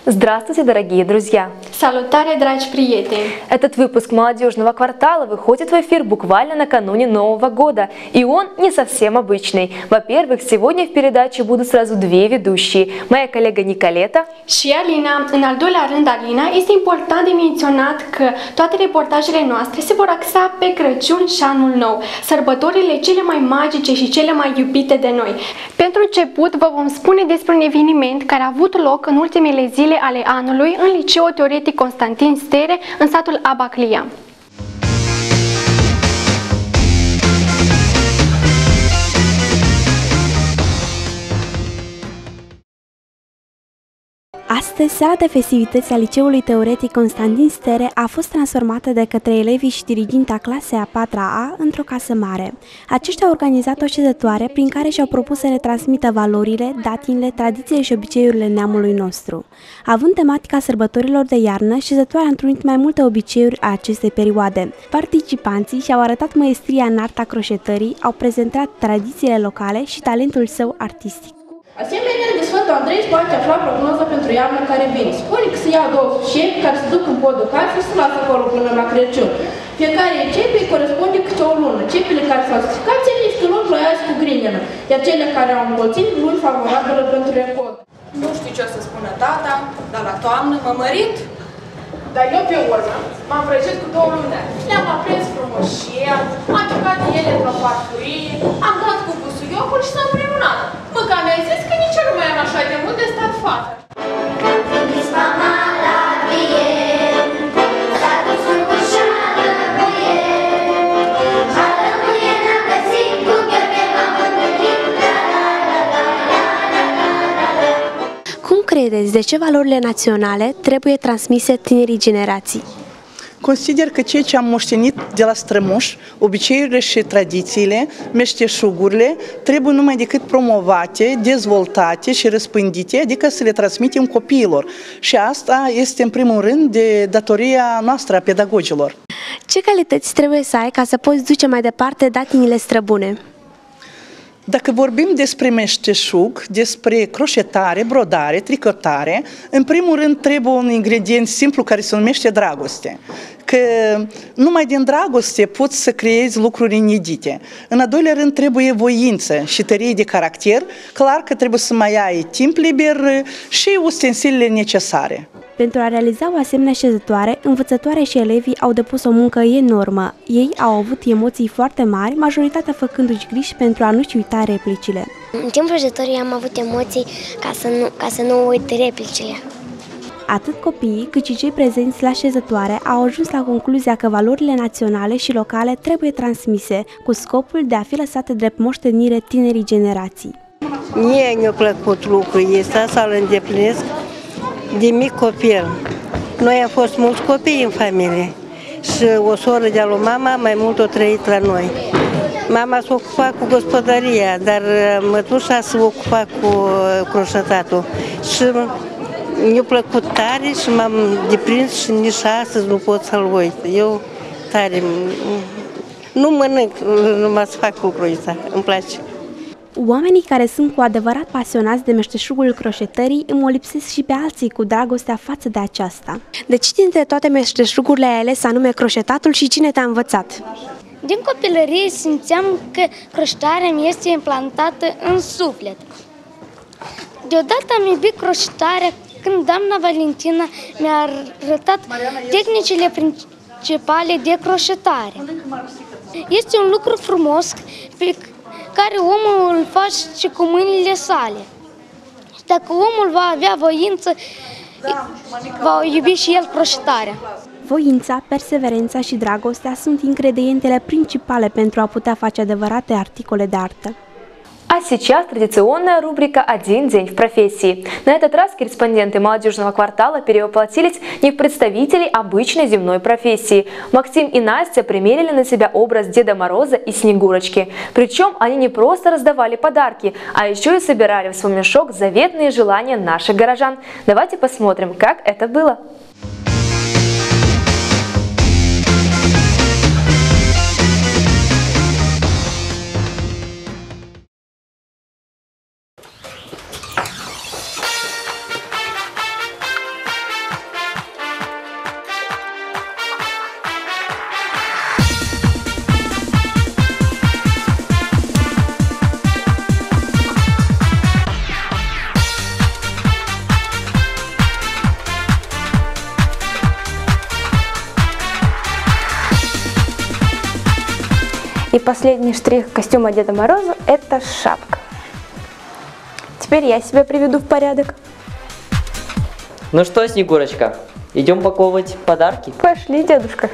Здравствуйте, дорогие друзья! Salutare, dragi prieteni! Этот выпуск «Молодежного квартала» выходит в эфир буквально накануне Нового года, и он не совсем обычный. Во-первых, сегодня в передаче будут сразу две ведущие. Моя коллега Николета și Alina. În al doilea rând, Alina, este important de menționat că toate reportajele noastre se vor axa pe Crăciun și Anul Nou, sărbătorile cele mai magice și cele mai iubite de noi. Pentru început, vă vom spune despre un eveniment care a avut loc în ultimele zile ale anului în Liceul Teoretic Constantin Stere, în satul Abaclia. Astăzi, sala de festivități a Liceului Teoretic Constantin Stere a fost transformată de către elevii și diriginta clasei a 4-a într-o casă mare. Aceștia au organizat o șezătoare prin care și-au propus să retransmită valorile, datinile, tradițiile și obiceiurile neamului nostru. Având tematica sărbătorilor de iarnă, șezătoarea a întrunit mai multe obiceiuri a acestei perioade. Participanții și-au arătat măestria în arta croșetării, au prezentat tradițiile locale și talentul său artistic. Asemenea, de Sfântul Andrei își poate afla prognoza pentru iarna care vine. Spune că se ia două șepi care se duc în podul casei și se lasă acolo până la Crăciun. Fiecare cepe îi corespunde câte o lună. Cepele care s-au stricat se niște luni ploioase cu grinenă, iar cele care au îmbolțit luni favorabile pentru recolt. Nu știu ce o să spună tata, dar la toamnă m-am mărit. Dar eu pe urmă m-am vrăjit cu 2 luni. Le-am aprins frumușia, am jucat ele într-o farfurie, am dat cu busuiocul și s-am minunat. Măcar mi-ai zis că nici eu nu mai am așa de mult de stat fată. Cum credeți, de ce valorile naționale trebuie transmise tinerii generații? Consider că ceea ce am moștenit de la strămoși, obiceiurile și tradițiile, meșteșugurile, trebuie numai decât promovate, dezvoltate și răspândite, adică să le transmitem copiilor. Și asta este în primul rând de datoria noastră a pedagogilor. Ce calități trebuie să ai ca să poți duce mai departe datinile străbune? Dacă vorbim despre meșteșug, despre croșetare, brodare, tricotare, în primul rând trebuie un ingredient simplu care se numește dragoste. Că numai din dragoste poți să creezi lucruri inedite. În al doilea rând trebuie voință și tărie de caracter, clar că trebuie să mai ai timp liber și ustensilele necesare. Pentru a realiza o asemenea șezătoare, învățătoare și elevii au depus o muncă enormă. Ei au avut emoții foarte mari, majoritatea făcându-și griji pentru a nu-și uita replicile. În timpul șezătorii am avut emoții ca să nu uit replicile. Atât copiii cât și cei prezenți la șezătoare au ajuns la concluzia că valorile naționale și locale trebuie transmise, cu scopul de a fi lăsate drept moștenire tinerii generații. Mie mi-a plăcut lucrul ăsta să-l îndeplinesc de mic copil. Noi am fost mulți copii în familie și o soră de-a lui mama mai mult o trăit la noi. Mama s-a ocupat cu gospodăria, dar mătușa s-a ocupat cu croșetatul. Și mi-a plăcut tare și m-am deprins și nici astăzi nu pot să-l uit. Eu tare nu mănânc, numai să fac lucrul ăsta, îmi place. Oamenii care sunt cu adevărat pasionați de meșteșugul croșetării îmi o lipsesc și pe alții cu dragostea față de aceasta. De ce dintre toate meșteșugurile ai ales anume croșetatul și cine te-a învățat? Din copilărie simțeam că croșetarea mi este implantată în suflet. Deodată am iubit croșetarea când doamna Valentina mi-a arătat tehnicile principale de croșetare. Este un lucru frumos pe care omul îl face cu mâinile sale. Dacă omul va avea voință, va iubi și el croșetarea. Voința, perseverența și dragostea sunt ingredientele principale pentru a putea face adevărate articole de artă. А сейчас традиционная рубрика «Один день в профессии». На этот раз корреспонденты молодежного квартала перевоплотились не в представителей обычной земной профессии. Максим и Настя примерили на себя образ Деда Мороза и Снегурочки. Причем они не просто раздавали подарки, а еще и собирали в свой мешок заветные желания наших горожан. Давайте посмотрим, как это было. И последний штрих костюма Деда Мороза – это шапка. Теперь я себя приведу в порядок. Ну что, Снегурочка, идем паковывать подарки? Пошли, дедушка.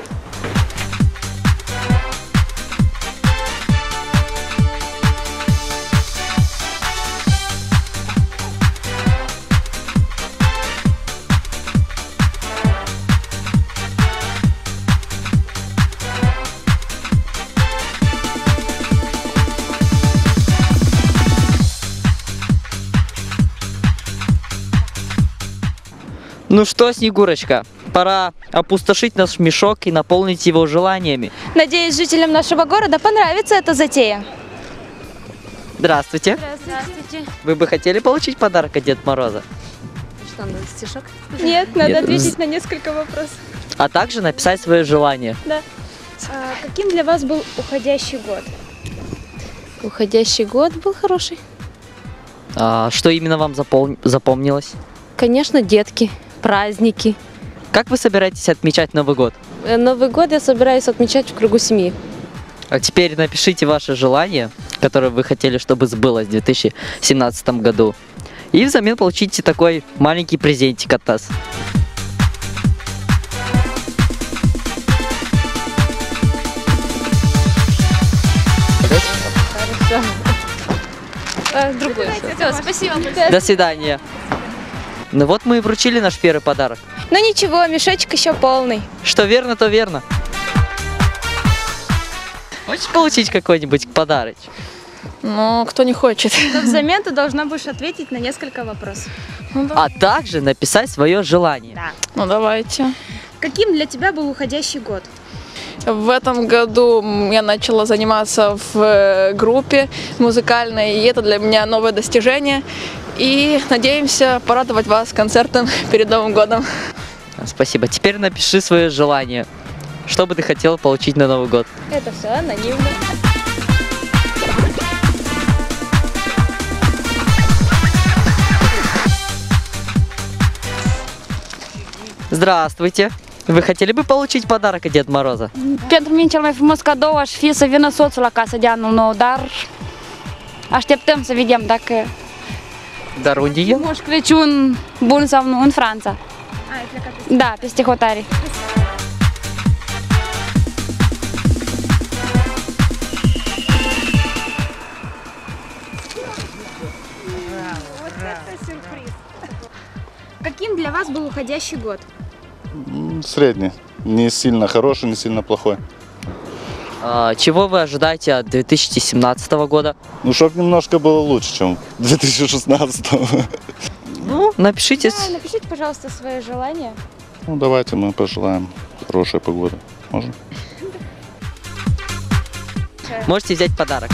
Ну что, Снегурочка, пора опустошить наш мешок и наполнить его желаниями. Надеюсь, жителям нашего города понравится эта затея. Здравствуйте. Здравствуйте. Вы бы хотели получить подарок от Деда Мороза? Что, надо стишок? Нет, надо Нет. ответить на несколько вопросов. А также написать свое желание. Да. Каким для вас был уходящий год? Уходящий год был хороший. Что именно вам запомнилось? Конечно, детки, праздники. Как вы собираетесь отмечать Новый год? Новый год я собираюсь отмечать в кругу семьи. А теперь напишите ваше желание, которое вы хотели, чтобы сбылось в 2017 году. И взамен получите такой маленький презентик от нас. Другой. Все, спасибо. До свидания. Ну вот мы и вручили наш первый подарок. Ну ничего, мешочек еще полный. Что верно, то верно. Хочешь получить какой-нибудь подарок? Ну, кто не хочет. Но взамен ты должна будешь ответить на несколько вопросов. А также написать свое желание. Да. Ну давайте. Каким для тебя был уходящий год? В этом году я начала заниматься в группе музыкальной, и это для меня новое достижение. И надеемся порадовать вас концертом перед Новым годом. Спасибо. Теперь напиши свое желание. Что бы ты хотела получить на Новый год? Это все анонимно. Здравствуйте. Вы хотели бы получить pădarăc от Деда Мороза? Pentru mine cel mai frumos cadou aș fi să vină soțul la casă de anul nou, dar așteptăm să vedem dacă Dar unde e? Moș Crăciun bun sau nu, în Franța. Da, peste hotare. Каким для вас был уходящий год? Средний. Не сильно хороший, не сильно плохой. Чего вы ожидаете от 2017 года? Ну, чтоб немножко было лучше, чем 2016. Ну, напишите. Да, напишите, пожалуйста, свое желание. Ну, давайте мы пожелаем хорошей погоды. Можно? Можете взять подарок.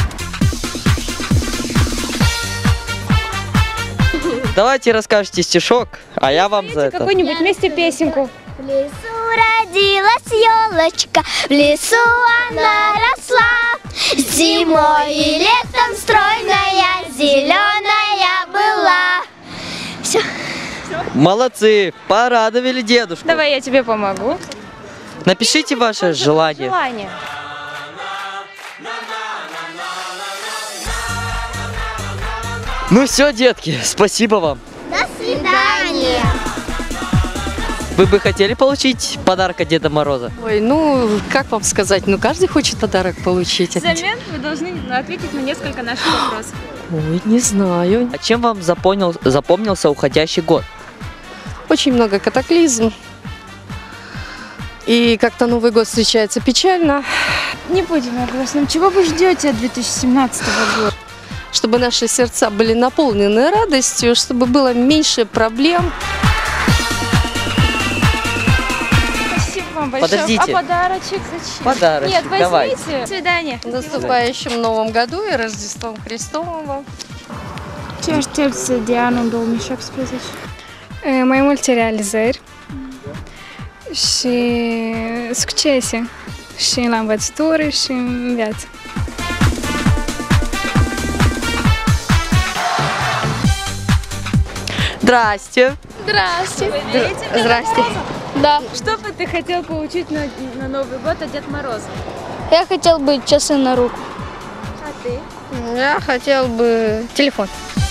Давайте расскажете стишок, а я вам за это. Какую-нибудь вместе песенку. В лесу родилась елочка, в лесу она росла, зимой и летом стройная, зеленая была. Все. Молодцы, порадовали дедушку. Давай я тебе помогу. Напишите ваше желание. Желание. Ну все, детки, спасибо вам. До свидания. Вы бы хотели получить подарок от Деда Мороза? Ой, ну, как вам сказать, ну, каждый хочет подарок получить. Взамен вы должны ответить на несколько наших вопросов. Ой, не знаю. А чем вам запомнился уходящий год? Очень много катаклизм. И как-то Новый год встречается печально. Не будем о грустном. Чего вы ждете от 2017 года? Чтобы наши сердца были наполнены радостью, чтобы было меньше проблем. Спасибо вам большое. Подождите. А подарочек зачем? Подарочек, Нет, возьмите. давайте. До свидания. С наступающим Новым году и Рождеством Христовым вам. Ce aștepți de anul 2017? Mai multe realizări și succese și la învățătură și în viață. Здрасте. Здравствуйте. Здрасте. Да. Что бы ты хотел получить на Новый год от Деда Мороза? Я хотел бы часы на руку. А ты? Я хотел бы телефон.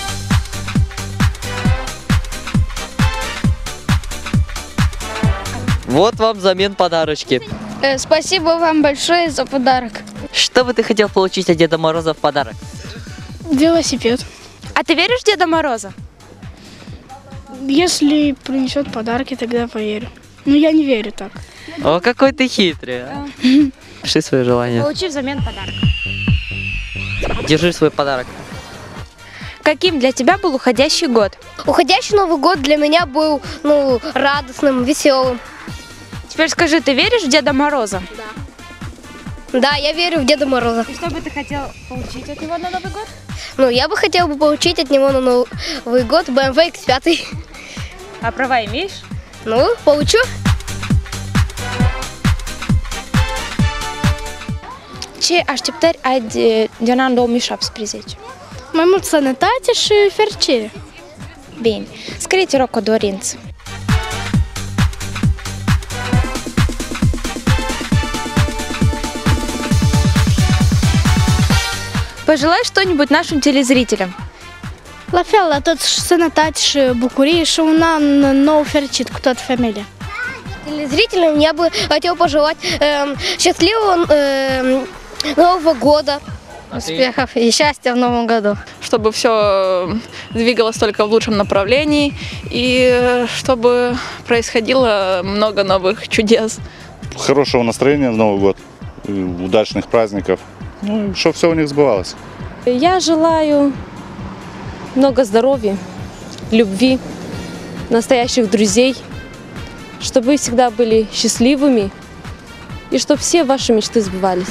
Вот вам взамен подарочки. Спасибо вам большое за подарок. Что бы ты хотел получить от Деда Мороза в подарок? Велосипед. А ты веришь в Деда Мороза? Если принесет подарки, тогда поверю. Но я не верю так. О, какой ты хитрый. А? Пиши свое желание. Получи взамен подарок. Держи свой подарок. Каким для тебя был уходящий год? Уходящий Новый год для меня был, радостным, веселым. Теперь скажи, ты веришь в Деда Мороза? Да, я верю в Деда Мороза. И что бы ты хотел получить от него на Новый год? Я бы хотела получить от него на Новый год BMW X5. А права имеешь? Получу. Ce așteptări ai din anul 2017? Mai mult sănătate și fericire. Bine. Scrie, te rog, o dorință. Пожелай что-нибудь нашим телезрителям. La fel, atât sănătate și bucurie și un an nou fericit cu toată familia. Телезрителям я бы хотел пожелать счастливого Нового года. Успехов и счастья в новом году. Чтобы все двигалось только в лучшем направлении и чтобы происходило много новых чудес. Хорошего настроения в Новый год, удачных праздников, и чтобы все у них сбывалось. Я желаю много здоровья, любви, настоящих друзей, чтобы вы всегда были счастливыми и чтобы все ваши мечты сбывались.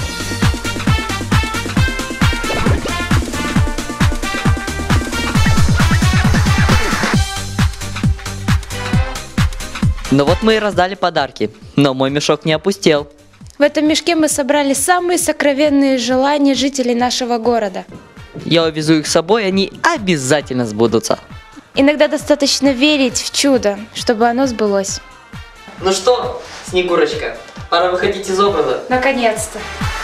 Ну вот мы и раздали подарки, но мой мешок не опустел. В этом мешке мы собрали самые сокровенные желания жителей нашего города. Я увезу их с собой, они обязательно сбудутся. Иногда достаточно верить в чудо, чтобы оно сбылось. Ну что, Снегурочка, пора выходить из образа. Наконец-то.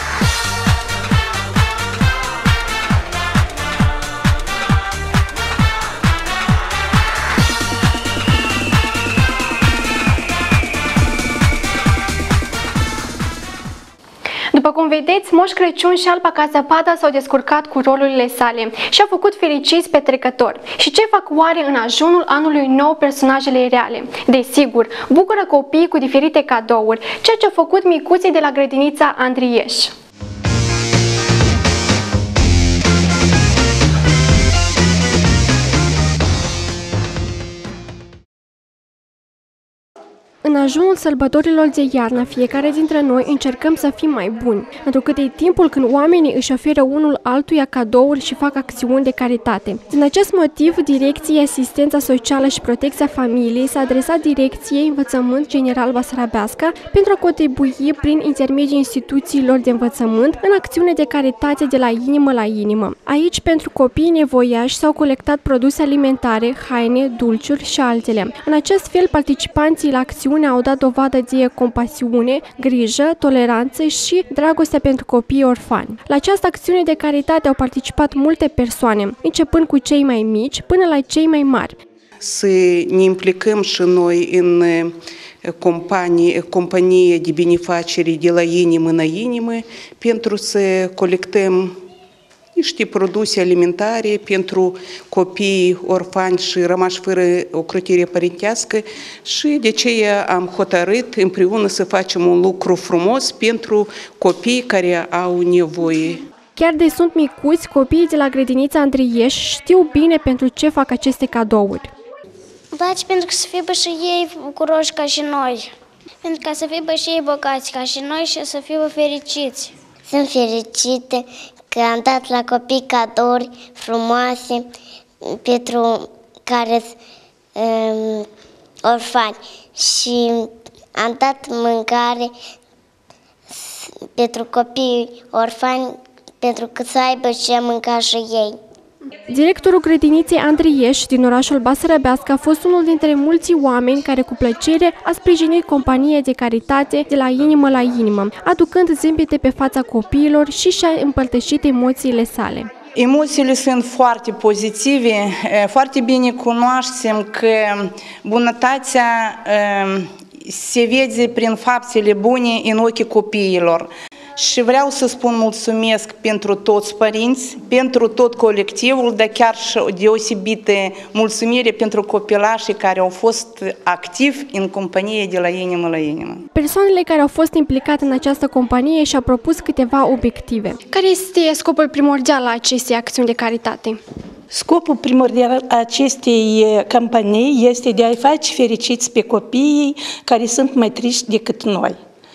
După cum vedeți, Moș Crăciun și Alpaca Zăpada s-au descurcat cu rolurile sale și au făcut fericiți pe trecători. Și ce fac oare în ajunul anului nou personajele reale? Desigur, bucură copiii cu diferite cadouri, ceea ce au făcut micuții de la grădinița Andrieș. În ajunul sărbătorilor de iarnă, fiecare dintre noi încercăm să fim mai buni, întrucât e timpul când oamenii își oferă unul altuia cadouri și fac acțiuni de caritate. Din acest motiv, Direcției Asistența Socială și Protecția Familiei s-a adresat Direcției Învățământ General Basarabeasca pentru a contribui prin intermediul instituțiilor de învățământ în acțiune de caritate de la inimă la inimă. Aici, pentru copiii nevoiași, s-au colectat produse alimentare, haine, dulciuri și altele. În acest fel, participanții la acțiune au dat dovadă de compasiune, grijă, toleranță și dragoste pentru copiii orfani. La această acțiune de caritate au participat multe persoane, începând cu cei mai mici până la cei mai mari. Să ne implicăm și noi în companie de benefaceri de la inimă la inimă pentru să colectăm niște produse alimentare pentru copii orfani și rămași fără ocrotire părintească și de aceea am hotărât împreună să facem un lucru frumos pentru copiii care au nevoie. Chiar de sunt micuți, copiii de la grădinița Andrieș știu bine pentru ce fac aceste cadouri. Dați pentru că să fie și ei bucuroși ca și noi. Pentru ca să fie și ei bogați ca și noi și să fie fericiți. Sunt fericite că am dat la copii cadouri frumoase pentru care orfani și am dat mâncare pentru copii orfani pentru că să aibă ce mânca și ei. Directorul grădiniței Andrieș din orașul Basarăbească a fost unul dintre mulți oameni care cu plăcere a sprijinit compania de caritate de la inimă la inimă, aducând zâmbete pe fața copiilor și și-a împărtășit emoțiile sale. Emoțiile sunt foarte pozitive, foarte bine cunoaștem că bunătatea se vede prin faptele bune în ochii copiilor. Și vreau să spun mulțumesc pentru toți părinți, pentru tot colectivul, dar chiar și o deosebită mulțumire pentru copilașii care au fost activi în companie de la inimă la inimă. Persoanele care au fost implicate în această companie și-au propus câteva obiective. Care este scopul primordial al acestei acțiuni de caritate? Scopul primordial acestei campanii este de a-i face fericiți pe copiii care sunt mai triști decât noi.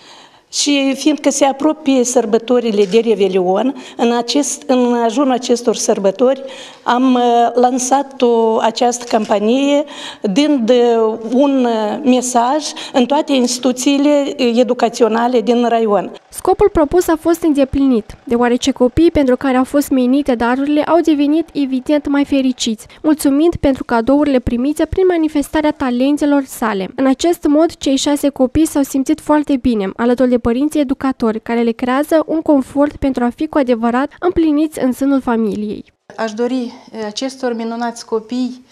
Și fiindcă se apropie sărbătorile de Revelion, în ajunul acestor sărbători am lansat această campanie dând un mesaj în toate instituțiile educaționale din raion. Scopul propus a fost îndeplinit, deoarece copiii pentru care au fost menite darurile au devenit evident mai fericiți, mulțumind pentru cadourile primite prin manifestarea talentelor sale. În acest mod, cei 6 copii s-au simțit foarte bine, alături de părinții educatori, care le creează un confort pentru a fi cu adevărat împliniți în sânul familiei. Aș dori acestor minunați copii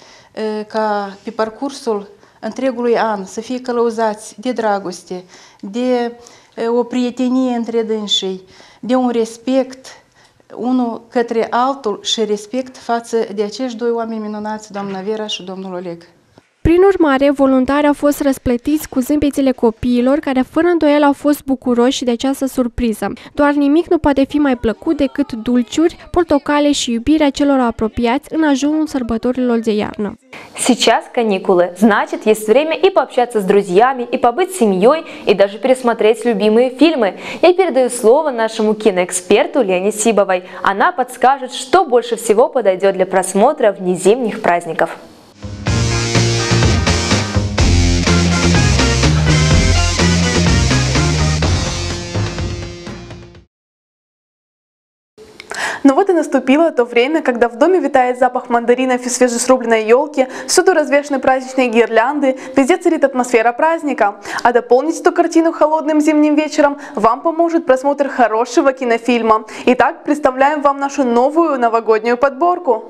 ca pe parcursul întregului an să fie călăuzați de dragoste, de o prietenie între dânsii, de un respect unul către altul și respect față de acești 2 oameni minunați, doamna Vera și domnul Oleg. Prin urmare, voluntarii au fost răsplătiți cu zâmbetele copiilor care fără îndoială au fost bucuroși de această surpriză. Doar nimic nu poate fi mai plăcut decât dulciuri, portocale și iubirea celor apropiați în ajunul sărbătorilor de iarnă. Сейчас каникулы, значит, есть время и пообщаться с друзьями, и побыть с семьей, и даже пересмотреть любимые фильмы. Я передаю слово нашему киноэксперту Лене Сибовой. Она подскажет, что больше всего подойдет для просмотра вне зимних праздников. Но вот и наступило то время, когда в доме витает запах мандаринов и свежесрубленной елки, всюду развешаны праздничные гирлянды, везде царит атмосфера праздника. А дополнить эту картину холодным зимним вечером вам поможет просмотр хорошего кинофильма. Итак, представляем вам нашу новую новогоднюю подборку.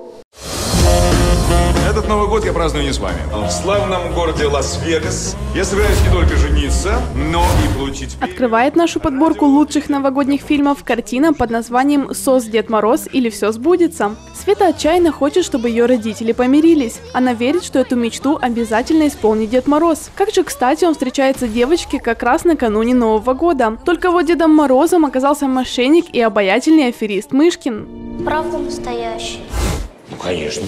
Этот Новый год я праздную не с вами. В славном городе Лас-Вегас я собираюсь не только жениться, но и получить... Открывает нашу подборку лучших новогодних фильмов картина под названием «СОС Дед Мороз» или «Все сбудется». Света отчаянно хочет, чтобы ее родители помирились. Она верит, что эту мечту обязательно исполнит Дед Мороз. Как же, кстати, он встречается девочке как раз накануне Нового года. Только вот Дедом Морозом оказался мошенник и обаятельный аферист Мышкин. Правда настоящая? Ну, конечно.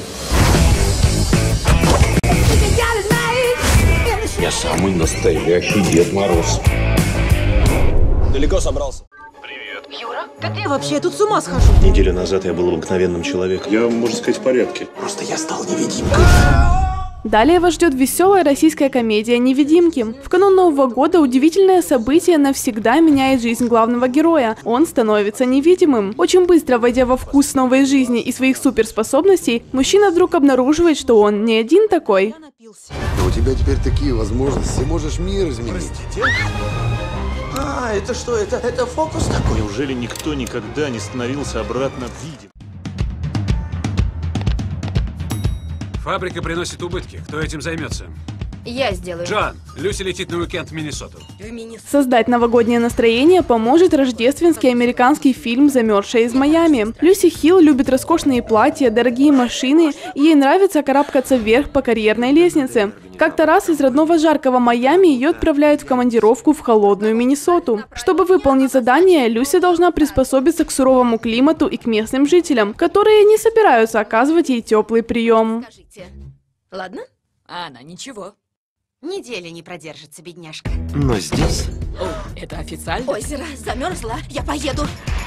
Я самый настоящий Дед Мороз. Далеко собрался? Привет. Юра, ты где вообще? Я тут с ума схожу. Неделю назад я был обыкновенным человеком. Я, можно сказать, в порядке. Просто я стал невидимкой. Далее вас ждет веселая российская комедия «Невидимки». В канун Нового года удивительное событие навсегда меняет жизнь главного героя. Он становится невидимым. Очень быстро войдя во вкус новой жизни и своих суперспособностей, мужчина вдруг обнаруживает, что он не один такой. У тебя теперь такие возможности, можешь мир изменить. А, это что? Это фокус такой? Неужели никто никогда не становился обратно видим? Фабрика приносит убытки. Кто этим займется? Я сделаю. Джон, Люси летит на уикенд в Миннесоту. Создать новогоднее настроение поможет рождественский американский фильм «Замерзшая из Майами». Люси Хилл любит роскошные платья, дорогие машины, и ей нравится карабкаться вверх по карьерной лестнице. Как-то раз из родного жаркого Майами ее отправляют в командировку в холодную Миннесоту. Чтобы выполнить задание, Люси должна приспособиться к суровому климату и к местным жителям, которые не собираются оказывать ей теплый прием. Скажите, ладно? А она ничего. Недели не продержится, бедняжка. Но здесь... О, это официально? Озеро замерзло, я поеду.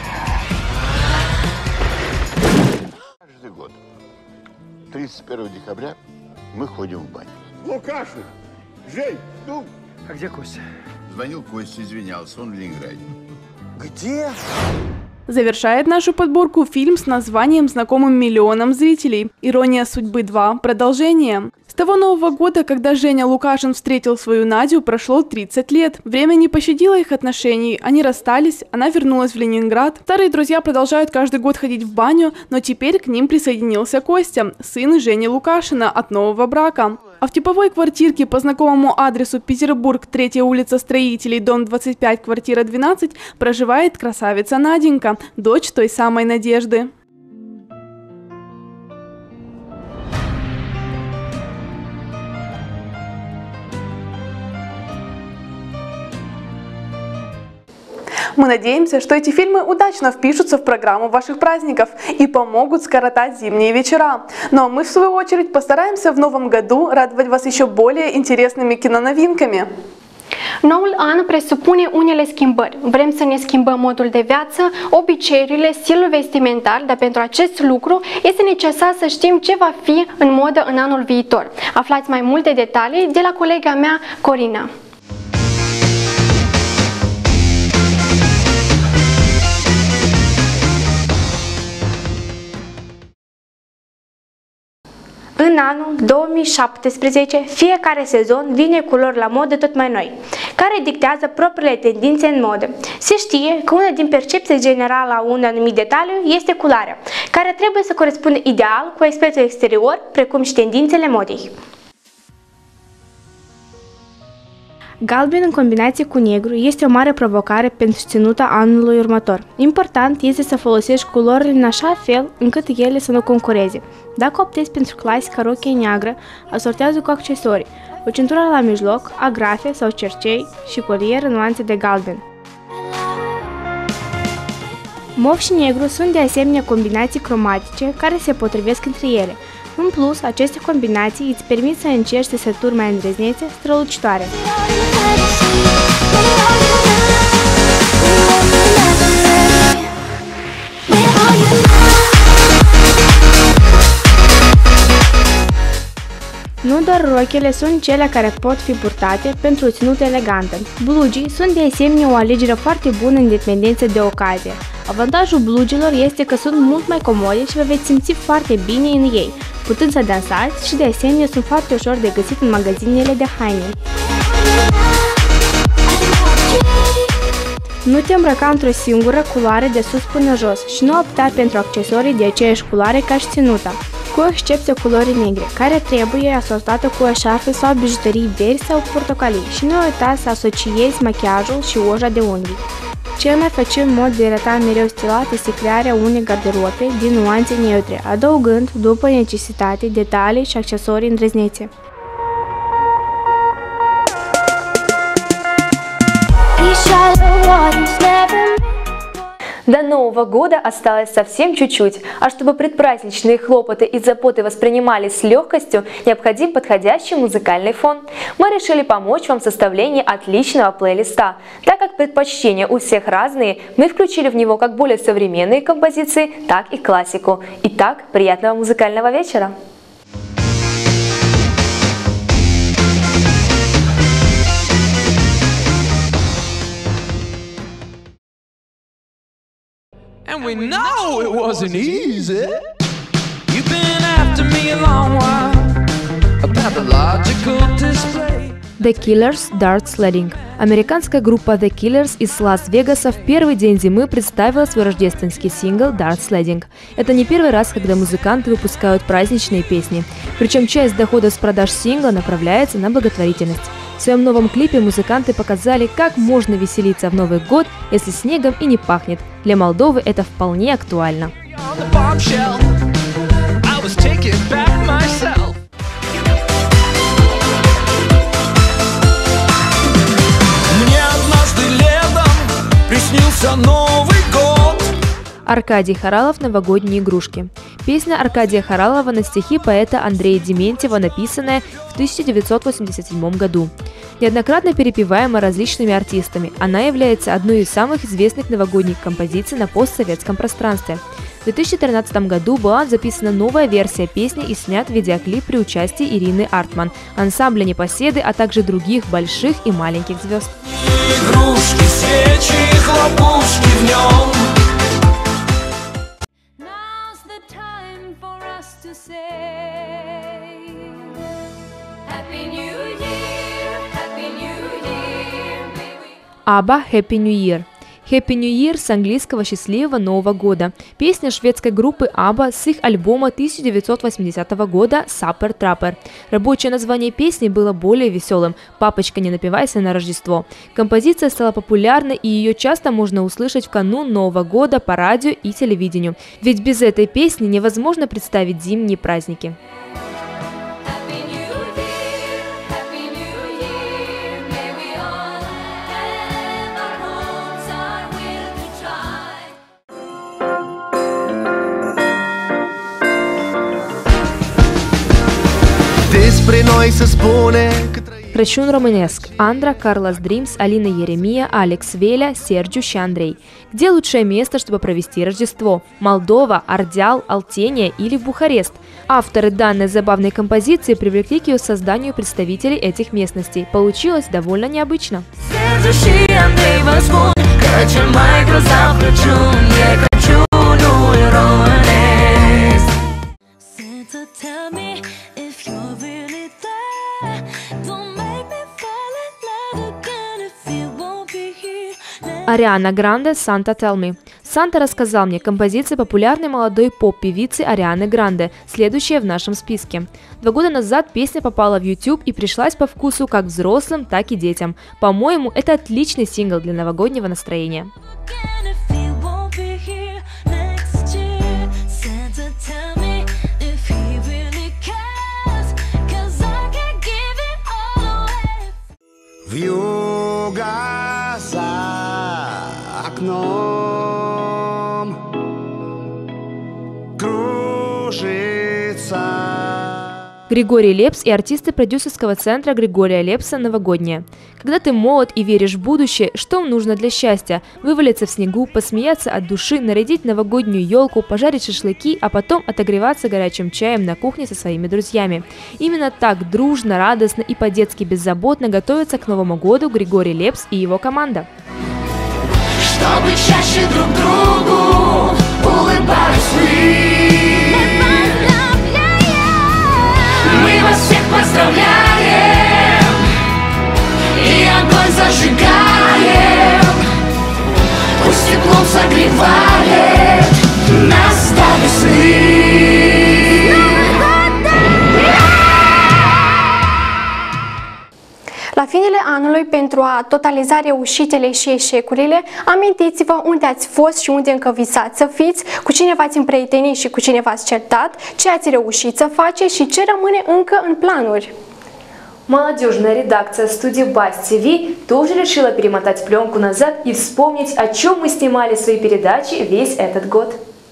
Каждый год, 31 декабря, мы ходим в баню. Лукашин! Жень, ну... А где Костя? Звонил Костя, извинялся, он в Ленинграде. Где? Завершает нашу подборку фильм с названием, знакомым миллионам зрителей «Ирония судьбы 2. Продолжение». С того Нового года, когда Женя Лукашин встретил свою Надю, прошло 30 лет. Время не пощадило их отношений, они расстались, она вернулась в Ленинград. Старые друзья продолжают каждый год ходить в баню, но теперь к ним присоединился Костя, сын Жени Лукашина от нового брака. А в типовой квартирке по знакомому адресу Петербург, 3-я улица Строителей, дом 25, квартира 12, проживает красавица Наденька, дочь той самой Надежды. Мы надеемся, что эти фильмы удачно впишутся в программу ваших праздников и помогут скоротать зимние вечера. Но мы, в свою очередь, постараемся в новом году радовать вас еще более интересными киноновинками. Noul an presupune unele schimbări. Vrem să ne schimbăm modul de viață, obiceiurile, stilul vestimentar, dar pentru acest lucru este necesar să știm ce va fi în modă în anul viitor. Aflați mai multe detalii de la colega mea, Corina. În anul 2017, fiecare sezon vine culori la modă tot mai noi, care dictează propriile tendințe în modă. Se știe că una din percepții generală a unui anumit detaliu este culoarea, care trebuie să corespundă ideal cu aspectul exterior, precum și tendințele modei. Galben în combinație cu negru este o mare provocare pentru ținuta anului următor. Important este să folosești culorile în așa fel încât ele să nu concureze. Dacă optezi pentru clasica rochie neagră, asortează cu accesorii, o centură la mijloc, agrafe sau cercei și colier în nuanțe de galben. Mov și negru sunt de asemenea combinații cromatice care se potrivesc între ele. În plus, aceste combinații îți permit să încerci țesături mai îndrăznețe, strălucitoare. Nu doar rochele sunt cele care pot fi purtate pentru o ținută elegantă. Blugii sunt de asemenea o alegere foarte bună în dependență de ocazie. Avantajul blugilor este că sunt mult mai comode și vă veți simți foarte bine în ei, putând să dansați și de asemenea sunt foarte ușor de găsit în magazinele de haine. Nu te îmbrăca într-o singură culoare de sus până jos și nu opta pentru accesorii de aceeași culoare ca și ținuta, cu excepția culorii negre, care trebuie asortată cu eșarfe sau bijuterii verzi sau portocalii și nu uita să asociezi machiajul și oja de unghii. Cel mai facil mod de a arăta mereu stilat este crearea unei garderobe din nuanțe neutre, adăugând, după necesitate, detalii și accesorii îndrăznețe. До Нового года осталось совсем чуть-чуть, а чтобы предпраздничные хлопоты и заботы воспринимались с легкостью, необходим подходящий музыкальный фон. Мы решили помочь вам в составлении отличного плейлиста. Так как предпочтения у всех разные, мы включили в него как более современные композиции, так и классику. Итак, приятного музыкального вечера! And we know it wasn't easy. You've been after me a long while, a pathological display. The Killers Dart Sledding. Американская группа The Killers из Лас-Вегаса в первый день зимы представила свой рождественский сингл Dart Sledding. Это не первый раз, когда музыканты выпускают праздничные песни. Причем часть дохода с продаж сингла направляется на благотворительность. В своем новом клипе музыканты показали, как можно веселиться в Новый год, если снегом и не пахнет. Для Молдовы это вполне актуально. Мне однажды летом приснился Новый год. Аркадий Хоралов «Новогодние игрушки». Песня Аркадия Хоралова на стихи поэта Андрея Дементьева, написанная в 1987 году. Неоднократно перепеваема различными артистами, она является одной из самых известных новогодних композиций на постсоветском пространстве. В 2013 году была записана новая версия песни и снят видеоклип при участии Ирины Артман, ансамбля «Непоседы», а также других больших и маленьких звезд. Игрушки, свечи, хлопушки в нем. ABBA «Happy New Year». «Happy New Year» с английского «Счастливого Нового года». Песня шведской группы ABBA с их альбома 1980 года «Supper Trapper». Рабочее название песни было более веселым «Папочка, не напивайся на Рождество». Композиция стала популярной, и ее часто можно услышать в канун Нового года по радио и телевидению. Ведь без этой песни невозможно представить зимние праздники. Crăciun românesc. Андра, Карлос Дримс, Алина Еремия, Алекс Веля, Серджу Андрей. Где лучшее место, чтобы провести Рождество? Молдова, Ардял, Алтения или Бухарест? Авторы данной забавной композиции привлекли к ее созданию представителей этих местностей. Получилось довольно необычно. Ариана Гранде «Санта Tell Me». Санта рассказал мне композиции популярной молодой поп-певицы Арианы Гранде, следующая в нашем списке. 2 года назад песня попала в YouTube и пришлась по вкусу как взрослым, так и детям. По-моему, это отличный сингл для новогоднего настроения. Григорий Лепс и артисты продюсерского центра Григория Лепса «Новогодняя». Когда ты молод и веришь в будущее, что нужно для счастья? Вывалиться в снегу, посмеяться от души, нарядить новогоднюю елку, пожарить шашлыки, а потом отогреваться горячим чаем на кухне со своими друзьями. Именно так дружно, радостно и по-детски беззаботно готовятся к Новому году Григорий Лепс и его команда. Чтобы чаще друг другу улыбались мы вас всех поздравляем и огонь зажигаем, пусть теплом согревает нас до весны. La finele anului, pentru a totaliza reușitele și eșecurile, amintiți-vă unde ați fost și unde încă visați să fiți, cu cine v-ați împrietenit și cu cine v-ați certat, ce ați reușit să faceți și ce rămâne încă în planuri. Молодежная редакция студии Бас-ТВ тоже решила перемотать пленку назад и вспомнить, о чем мы снимали свои передачи весь этот год.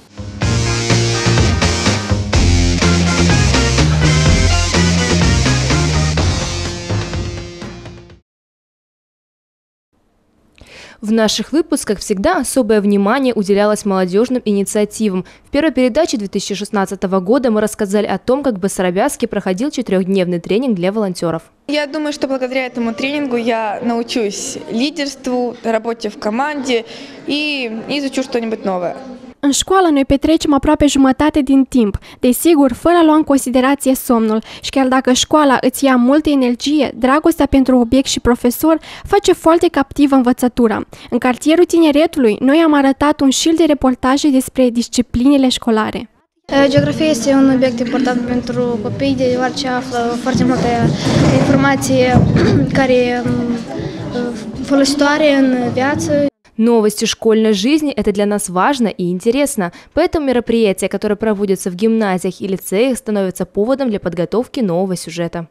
В наших выпусках всегда особое внимание уделялось молодежным инициативам. В первой передаче 2016 года мы рассказали о том, как в Басаробяске проходил 4-дневный тренинг для волонтеров. Я думаю, что благодаря этому тренингу я научусь лидерству, работе в команде и изучу что-нибудь новое. În școală noi petrecem aproape jumătate din timp, desigur, fără a lua în considerație somnul. Și chiar dacă școala îți ia multă energie, dragostea pentru obiect și profesor face foarte captivă învățătura. În cartierul Tineretului, noi am arătat un șir de reportaje despre disciplinele școlare. Geografia este un obiect important pentru copii, deoarece află foarte multe informații care folositoare în viață. Новости школьной жизни – это для нас важно и интересно, поэтому мероприятия, которые проводятся в гимназиях и лицеях, становятся поводом для подготовки нового сюжета.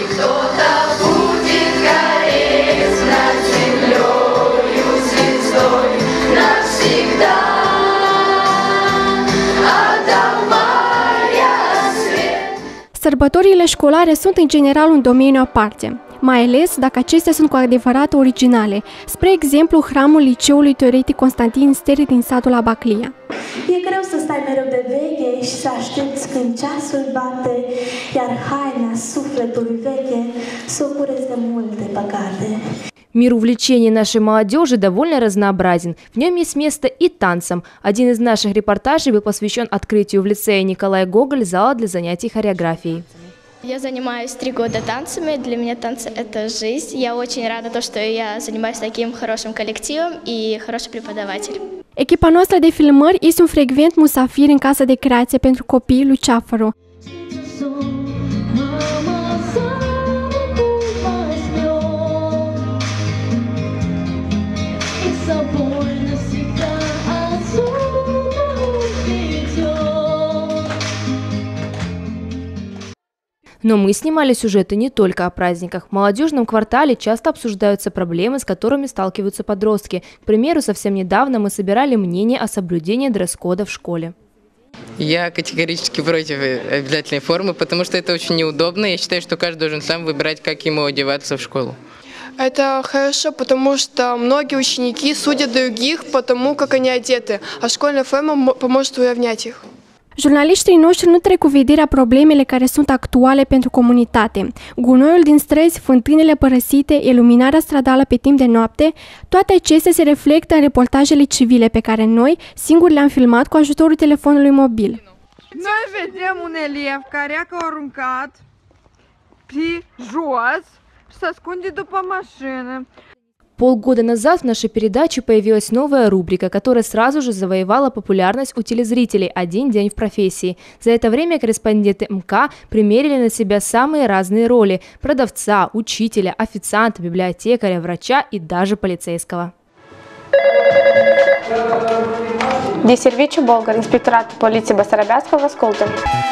Sărbătorile școlare sunt în general un domeniu aparte, mai ales dacă acestea sunt cu adevărat originale, spre exemplu hramul Liceului Teoretic Constantin Steri din satul Abaclia. E greu să stai mereu de veche și să aștepți când ceasul bate, iar haina sufletului veche să o curezi de multe păcate. Мир увлечений нашей молодежи довольно разнообразен. В нем есть место и танцам. Один из наших репортажей был посвящен открытию в лицее Николай Гоголь зала для занятий хореографией. Я занимаюсь 3 года танцами. Для меня танцы – это жизнь. Я очень рада, что я занимаюсь таким хорошим коллективом и хороший преподаватель. Echipa noastră de filmări este un frecvent musafir în casa de creație pentru copiii lui Ceafăru. Но мы снимали сюжеты не только о праздниках. В молодежном квартале часто обсуждаются проблемы, с которыми сталкиваются подростки. К примеру, совсем недавно мы собирали мнение о соблюдении дресс-кода в школе. Я категорически против обязательной формы, потому что это очень неудобно. Я считаю, что каждый должен сам выбирать, как ему одеваться в школу. Это хорошо, потому что многие ученики судят других по тому, как они одеты, а школьная форма поможет уравнять их. Jurnaliștii noștri nu trec cu vederea problemele care sunt actuale pentru comunitate. Gunoiul din străzi, fântânile părăsite, iluminarea stradală pe timp de noapte, toate acestea se reflectă în reportajele civile pe care noi singuri le-am filmat cu ajutorul telefonului mobil. Noi vedem un elev care a aruncat pe jos și se ascunde după mașină. Полгода назад в нашей передаче появилась новая рубрика, которая сразу же завоевала популярность у телезрителей «Один день в профессии». За это время корреспонденты МК примерили на себя самые разные роли – продавца, учителя, официанта, библиотекаря, врача и даже полицейского. De serviciu Болгар, Инспекторат полиции Басарабяска, vă ascultă.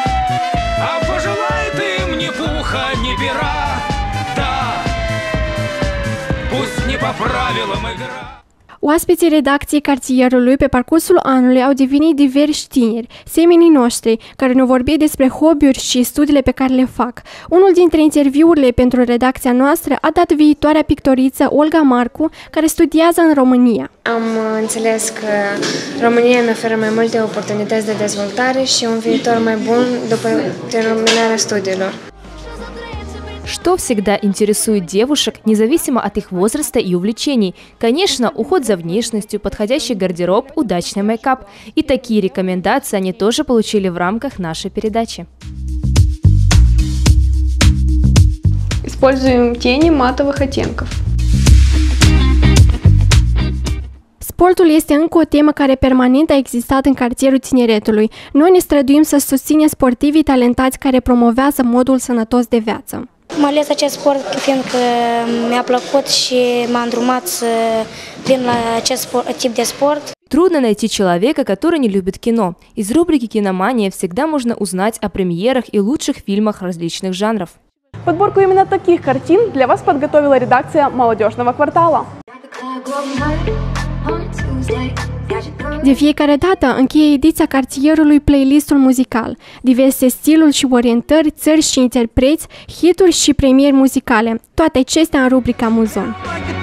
Oaspeții redacției Cartierului pe parcursul anului au devenit diversi tineri, semenii noștri, care ne-au vorbit despre hobby-uri și studiile pe care le fac. Unul dintre interviurile pentru redacția noastră a dat viitoarea pictoriță Olga Marcu, care studiază în România. Am înțeles că România mi oferă mai multe oportunități de dezvoltare și un viitor mai bun după terminarea studiilor. Что всегда интересует девушек, независимо от их возраста и увлечений? Конечно, уход за внешностью, подходящий гардероб, удачный мейкап. И такие рекомендации они тоже получили в рамках нашей передачи. Используем тени матовых оттенков. Sportul este încă o temă care permanent a existat în cartierul Tineretului. Noi ne străduim să susținem sportivii talentați care promovează modul sănătos de viață. Am ales acest sport fiindcă mi-a plăcut și m-a îndrumat să vin la acest tip de sport. Трудно найти человека, который не любит кино. Из рубрики «Киномания» всегда можно узнать о премьерах и лучших фильмах различных жанров. Подборку именно таких картин для вас подготовила редакция «Молодежного квартала». De fiecare dată încheie ediția Cartierului playlistul muzical, diverse stiluri și orientări, țări și interpreți, hituri și premieri muzicale, toate acestea în rubrica Muzon.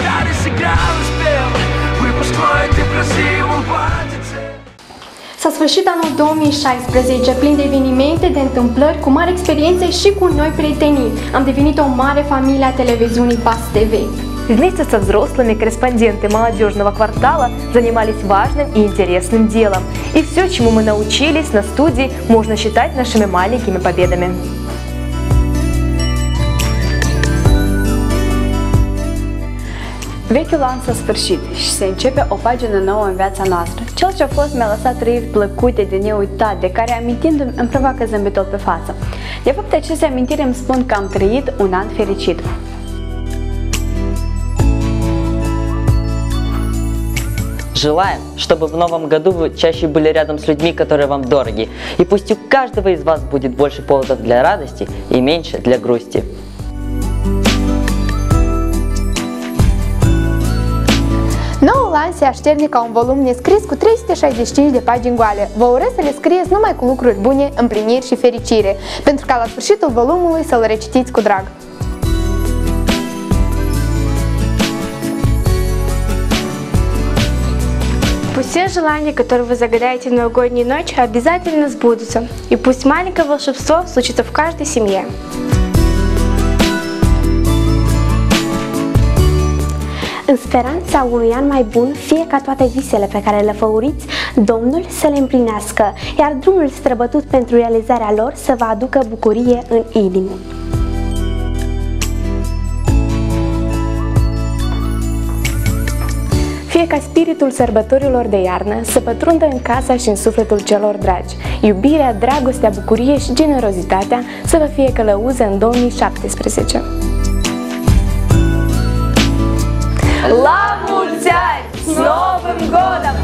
S-a sfârșit anul 2016, plin de evenimente, de întâmplări, cu mari experiențe și cu noi prietenii. Am devenit o mare familie a televiziunii BAS TV. Вместе со взрослыми корреспонденты молодежного квартала занимались важным и интересным делом. И все, чему мы научились на студии, можно считать нашими маленькими победами. Vechiul an s-a sfârșit și se începe o pagină nouă în viața noastră. Cel ce a fost mi-a lăsat trăiri plăcute de neuitat, de care amintindu-mi îmi provoacă zâmbetul pe față. De fapt, aceste amintiri îmi spun că am trăit un an fericit. Желаем, чтобы в новом году вы чаще были рядом с людьми, которые вам дороги. И пусть у каждого из вас будет больше поводов для радости и меньше для грусти. Noul an se așterne ca un volum nescris cu 365 de pagini goale. Vă urez să le scrieți numai cu lucruri bune, împliniri și fericire, pentru ca la sfârșitul volumului să-l recitiți cu drag. Пусть все желания, которые вы загадаете в новогоднюю ночь, обязательно сбудутся. И пусть маленькое волшебство случится в каждой семье. În speranța unui an mai bun, fie ca toate visele pe care le făuriți, Domnul să le împlinească, iar drumul străbătut pentru realizarea lor să vă aducă bucurie în inimă. Fie ca spiritul sărbătorilor de iarnă să pătrundă în casa și în sufletul celor dragi. Iubirea, dragostea, bucurie și generozitatea să vă fie călăuză în 2017. La mulți ani! С Новым годом!